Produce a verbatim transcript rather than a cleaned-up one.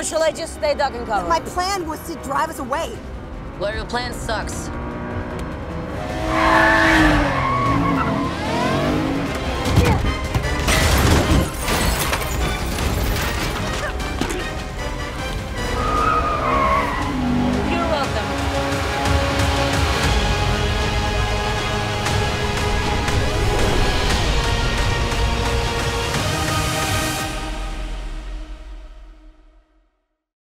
or shall I just stay duck and cover? My plan was to drive us away. Well, your plan sucks.